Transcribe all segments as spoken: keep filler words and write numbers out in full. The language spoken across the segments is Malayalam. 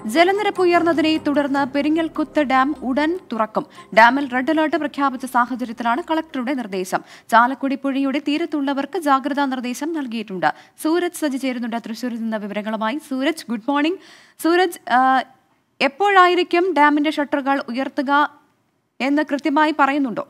ജലനിരപ്പ് ഉയർന്നതിനെ തുടർന്ന് പെരിങ്ങൽകുത്ത് ഡാം ഉടൻ തുറക്കും. ഡാമിൽ റെഡ് അലർട്ട് പ്രഖ്യാപിച്ച സാഹചര്യത്തിലാണ് കളക്ടറുടെ നിർദ്ദേശം. ചാലക്കുടി പുഴയുടെ തീരത്തുള്ളവർക്ക് ജാഗ്രതാ നിർദ്ദേശം നൽകിയിട്ടുണ്ട്. സൂരജ് സജി ചേരുന്നുണ്ട് തൃശൂരിൽ നിന്ന് വിവരങ്ങളുമായി. Suraj, good morning. സൂരജ്, എപ്പോഴായിരിക്കും ഡാമിന്റെ ഷട്ടറുകൾ ഉയർത്തുക എന്ന് കൃത്യമായി പറയുന്നുണ്ടോ?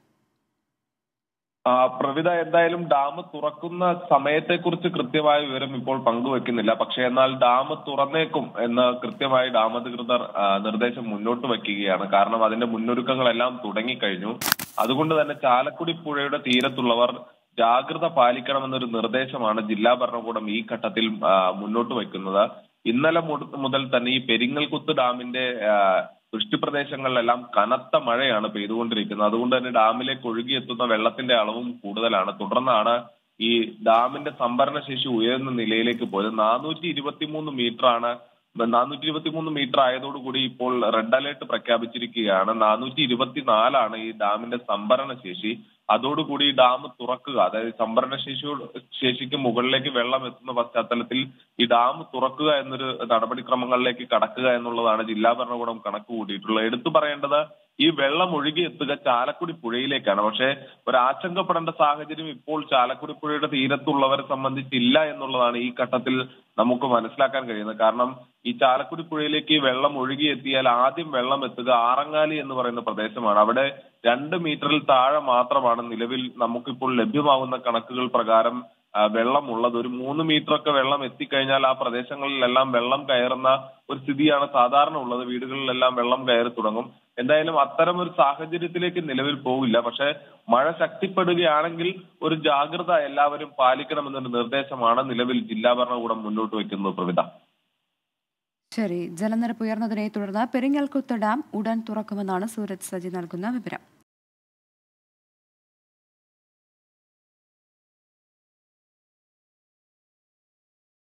പ്രവിത, എന്തായാലും ഡാം തുറക്കുന്ന സമയത്തെക്കുറിച്ച് കൃത്യമായ വിവരം ഇപ്പോൾ പങ്കുവെക്കുന്നില്ല. പക്ഷേ എന്നാൽ ഡാം തുറന്നേക്കും എന്ന് കൃത്യമായി ഡാം അധികൃതർ നിർദ്ദേശം മുന്നോട്ട് വയ്ക്കുകയാണ്. കാരണം അതിന്റെ മുന്നൊരുക്കങ്ങളെല്ലാം തുടങ്ങിക്കഴിഞ്ഞു. അതുകൊണ്ട് തന്നെ ചാലക്കുടി പുഴയുടെ തീരത്തുള്ളവർ ജാഗ്രത പാലിക്കണമെന്നൊരു നിർദ്ദേശമാണ് ജില്ലാ ഭരണകൂടം ഈ ഘട്ടത്തിൽ മുന്നോട്ട് വയ്ക്കുന്നത്. ഇന്നലെ മുതൽ തന്നെ ഈ പെരിങ്ങൽകുത്ത് ഡാമിന്റെ വൃഷ്ടിപ്രദേശങ്ങളിലെല്ലാം കനത്ത മഴയാണ് പെയ്തുകൊണ്ടിരിക്കുന്നത്. അതുകൊണ്ട് തന്നെ ഡാമിലേക്ക് ഒഴുകിയെത്തുന്ന വെള്ളത്തിന്റെ അളവും കൂടുതലാണ്. തുടർന്നാണ് ഈ ഡാമിന്റെ സംഭരണ ശേഷി ഉയർന്ന നിലയിലേക്ക് പോയത്. നാനൂറ്റി ഇരുപത്തി മൂന്ന് മീറ്റർ ആണ് നാനൂറ്റി ഇരുപത്തി മൂന്ന് മീറ്റർ ആയതോടുകൂടി ഇപ്പോൾ റെഡ് അലേർട്ട് പ്രഖ്യാപിച്ചിരിക്കുകയാണ്. നാനൂറ്റി ഇരുപത്തിനാലാണ് ഈ ഡാമിന്റെ സംഭരണ ശേഷി. അതോടുകൂടി ഡാം തുറക്കുക, അതായത് സംഭരണ ശേഷിയോട് ശേഷിക്ക് മുകളിലേക്ക് വെള്ളം എത്തുന്ന പശ്ചാത്തലത്തിൽ ഈ ഡാം തുറക്കുക എന്നൊരു നടപടിക്രമങ്ങളിലേക്ക് കടക്കുക എന്നുള്ളതാണ് ജില്ലാ ഭരണകൂടം കണക്ക് കൂട്ടിയിട്ടുള്ളത്. എടുത്തു പറയേണ്ടത്, ഈ വെള്ളം ഒഴുകിയെത്തുക ചാലക്കുടി പുഴയിലേക്കാണ്. പക്ഷേ ഒരു ആശങ്കപ്പെടേണ്ട സാഹചര്യം ഇപ്പോൾ ചാലക്കുടി പുഴയുടെ തീരത്തുള്ളവരെ സംബന്ധിച്ചില്ല എന്നുള്ളതാണ് ഈ ഘട്ടത്തിൽ നമുക്ക് മനസ്സിലാക്കാൻ കഴിയുന്നത്. കാരണം ഈ ചാലക്കുടി പുഴയിലേക്ക് വെള്ളം ഒഴുകിയെത്തിയാൽ ആദ്യം വെള്ളം എത്തുക ആറങ്ങാലി എന്ന് പറയുന്ന പ്രദേശമാണ്. അവിടെ രണ്ട് മീറ്ററിൽ താഴെ മാത്രമാണ് നിലവിൽ നമുക്കിപ്പോൾ ലഭ്യമാകുന്ന കണക്കുകൾ പ്രകാരം വെള്ളം ഉള്ളത്. ഒരു മൂന്ന് മീറ്റർ ഒക്കെ വെള്ളം എത്തിക്കഴിഞ്ഞാൽ ആ പ്രദേശങ്ങളിലെല്ലാം വെള്ളം കയറുന്ന ഒരു സ്ഥിതിയാണ് സാധാരണ ഉള്ളത്. വീടുകളിലെല്ലാം വെള്ളം കയറി തുടങ്ങും. എന്തായാലും അത്തരം ഒരു സാഹചര്യത്തിലേക്ക് നിലവിൽ പോകില്ല. പക്ഷെ മഴ ശക്തിപ്പെടുകയാണെങ്കിൽ ഒരു ജാഗ്രത എല്ലാവരും പാലിക്കണമെന്നൊരു നിർദ്ദേശമാണ് നിലവിൽ ജില്ലാ ഭരണകൂടം മുന്നോട്ട് വയ്ക്കുന്നത്. പ്രവിത, ശരി. ജലനിരപ്പ് ഉയർന്നതിനെ തുടർന്ന് പെരിങ്ങൽകുത്ത് ഡാം ഉടൻ തുറക്കുമെന്നാണ് സൂരജ് സജി നൽകുന്ന വിവരം.